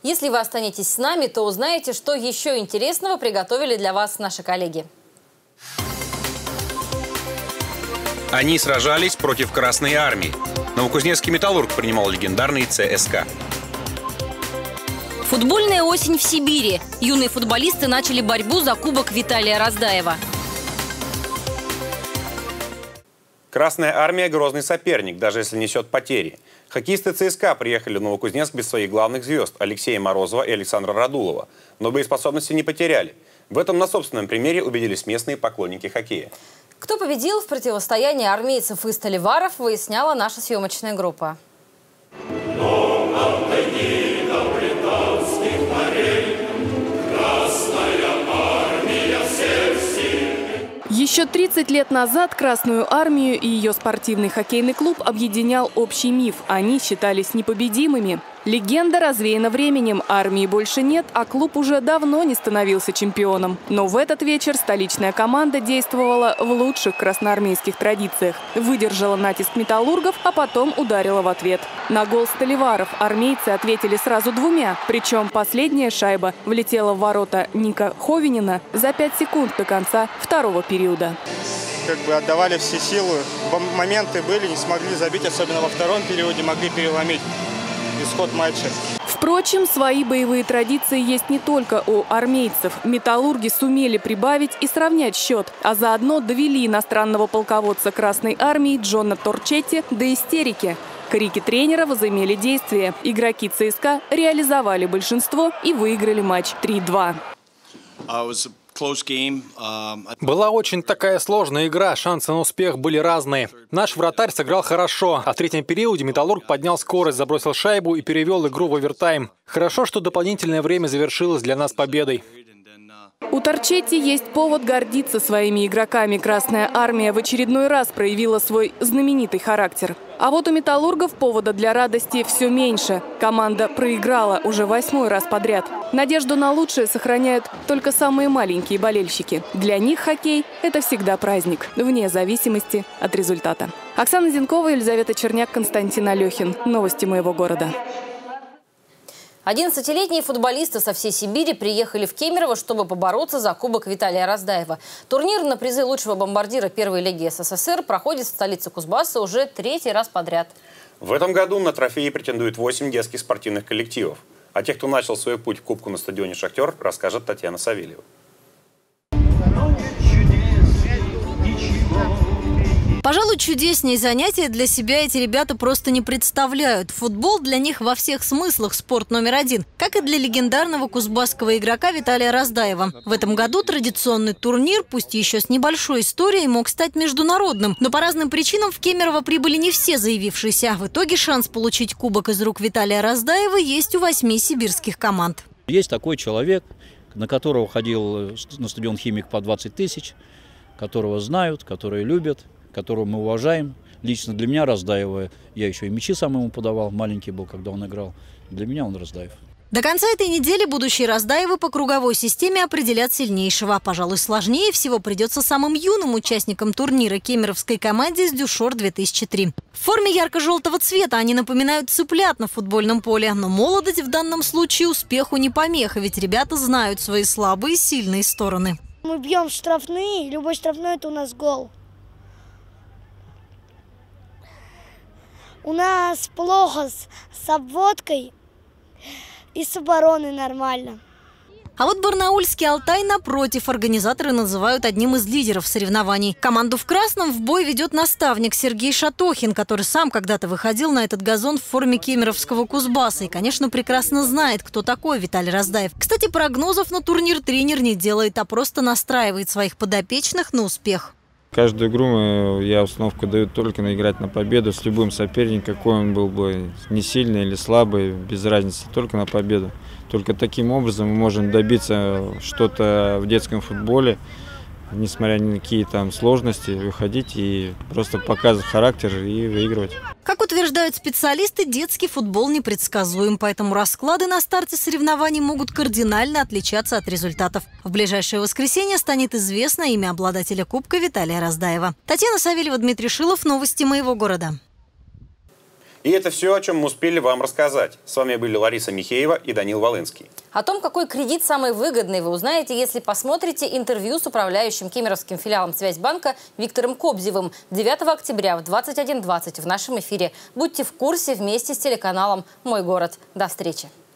Если вы останетесь с нами, то узнаете, что еще интересного приготовили для вас наши коллеги. Они сражались против Красной Армии. Новокузнецкий «Металлург» принимал легендарный ЦСКА. Футбольная осень в Сибири. Юные футболисты начали борьбу за кубок Виталия Раздаева. Красная Армия – грозный соперник, даже если несет потери. Хоккеисты ЦСКА приехали в Новокузнецк без своих главных звезд – Алексея Морозова и Александра Радулова. Но боеспособности не потеряли. В этом на собственном примере убедились местные поклонники хоккея. Кто победил в противостоянии армейцев и сталеваров, выясняла наша съемочная группа. Еще 30 лет назад Красную Армию и ее спортивный хоккейный клуб объединял общий миф. Они считались непобедимыми. Легенда развеяна временем. Армии больше нет, а клуб уже давно не становился чемпионом. Но в этот вечер столичная команда действовала в лучших красноармейских традициях. Выдержала натиск металлургов, а потом ударила в ответ. На гол сталеваров армейцы ответили сразу двумя. Причем последняя шайба влетела в ворота Ника Ховинина за 5 секунд до конца второго периода. Отдавали все силы. Моменты были, не смогли забить, особенно во втором периоде, могли переломить исход матча. Впрочем, свои боевые традиции есть не только у армейцев. Металлурги сумели прибавить и сравнять счет, а заодно довели иностранного полководца Красной Армии Джона Торчетти до истерики. Крики тренера возымели действие. Игроки ЦСКА реализовали большинство и выиграли матч 3-2. Была очень такая сложная игра, шансы на успех были разные. Наш вратарь сыграл хорошо, а в третьем периоде «Металлург» поднял скорость, забросил шайбу и перевел игру в овертайм. Хорошо, что дополнительное время завершилось для нас победой. У Торчетти есть повод гордиться своими игроками. Красная Армия в очередной раз проявила свой знаменитый характер. А вот у металлургов повода для радости все меньше. Команда проиграла уже 8-й раз подряд. Надежду на лучшее сохраняют только самые маленькие болельщики. Для них хоккей – это всегда праздник, вне зависимости от результата. Оксана Зенкова, Елизавета Черняк, Константин Алехин. Новости моего города. 11-летние футболисты со всей Сибири приехали в Кемерово, чтобы побороться за кубок Виталия Раздаева. Турнир на призы лучшего бомбардира первой лиги СССР проходит в столице Кузбасса уже 3-й раз подряд. В этом году на трофеи претендуют 8 детских спортивных коллективов. А тех, кто начал свой путь к кубку на стадионе «Шахтер», расскажет Татьяна Савельева. Пожалуй, чудеснее занятия для себя эти ребята просто не представляют. Футбол для них во всех смыслах спорт номер один, как и для легендарного кузбасского игрока Виталия Раздаева. В этом году традиционный турнир, пусть еще с небольшой историей, мог стать международным. Но по разным причинам в Кемерово прибыли не все заявившиеся. В итоге шанс получить кубок из рук Виталия Раздаева есть у 8 сибирских команд. Есть такой человек, на которого ходил на стадион «Химик» по 20 тысяч, которого знают, которые любят, которого мы уважаем. Лично для меня Раздаева, я еще и мячи сам ему подавал, маленький был, когда он играл. Для меня он Раздаев. До конца этой недели будущие Раздаевы по круговой системе определят сильнейшего. Пожалуй, сложнее всего придется самым юным участникам турнира кемеровской команде из Дюшор-2003. В форме ярко-желтого цвета они напоминают цыплят на футбольном поле. Но молодость в данном случае успеху не помеха, ведь ребята знают свои слабые и сильные стороны. Мы бьем штрафные, любой штрафной – это у нас гол. У нас плохо с обводкой и с обороной нормально. А вот барнаульский «Алтай» напротив организаторы называют одним из лидеров соревнований. Команду в красном в бой ведет наставник Сергей Шатохин, который сам когда-то выходил на этот газон в форме кемеровского Кузбасса и, конечно, прекрасно знает, кто такой Виталий Раздаев. Кстати, прогнозов на турнир тренер не делает, а просто настраивает своих подопечных на успех. Каждую игру я установку даю только наиграть на победу с любым соперником, какой он был бы, не сильный или слабый, без разницы, только на победу. Только таким образом мы можем добиться что-то в детском футболе, несмотря ни на какие там сложности, выходить и просто показывать характер и выигрывать. Как утверждают специалисты, детский футбол непредсказуем, поэтому расклады на старте соревнований могут кардинально отличаться от результатов. В ближайшее воскресенье станет известно имя обладателя кубка Виталия Раздаева. Татьяна Савельева, Дмитрий Шилов. Новости моего города. И это все, о чем мы успели вам рассказать. С вами были Лариса Михеева и Данил Волынский. О том, какой кредит самый выгодный, вы узнаете, если посмотрите интервью с управляющим кемеровским филиалом Связьбанка Виктором Кобзевым 9 октября в 21:20 в нашем эфире. Будьте в курсе вместе с телеканалом «Мой город». До встречи.